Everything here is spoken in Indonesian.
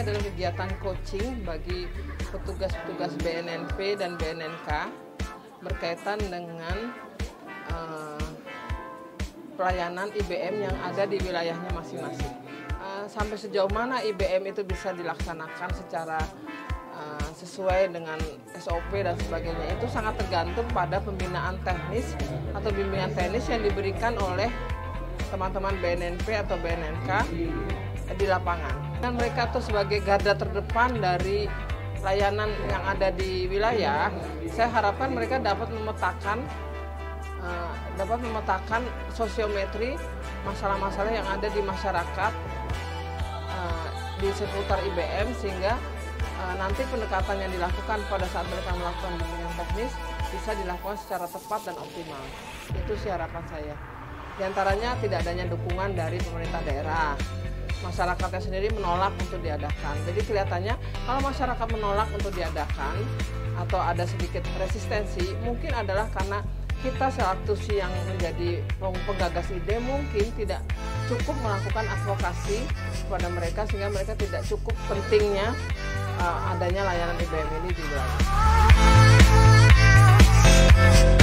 adalah kegiatan coaching bagi petugas-petugas BNNP dan BNNK berkaitan dengan pelayanan IBM yang ada di wilayahnya masing-masing. Sampai sejauh mana IBM itu bisa dilaksanakan secara sesuai dengan SOP dan sebagainya, itu sangat tergantung pada pembinaan teknis atau bimbingan teknis yang diberikan oleh teman-teman BNNP atau BNNK di lapangan. Dan mereka tuh sebagai garda terdepan dari layanan yang ada di wilayah, saya harapkan mereka dapat memetakan sosiometri masalah-masalah yang ada di masyarakat di seputar IBM, sehingga nanti pendekatan yang dilakukan pada saat mereka melakukan bimbingan teknis bisa dilakukan secara tepat dan optimal. Itu sih harapan saya. Di antaranya tidak adanya dukungan dari pemerintah daerah. Masyarakatnya sendiri menolak untuk diadakan. Jadi kelihatannya kalau masyarakat menolak untuk diadakan atau ada sedikit resistensi, mungkin adalah karena kita selaku yang menjadi penggagas ide mungkin tidak cukup melakukan advokasi kepada mereka, sehingga mereka tidak cukup pentingnya adanya layanan IBM ini di wilayah.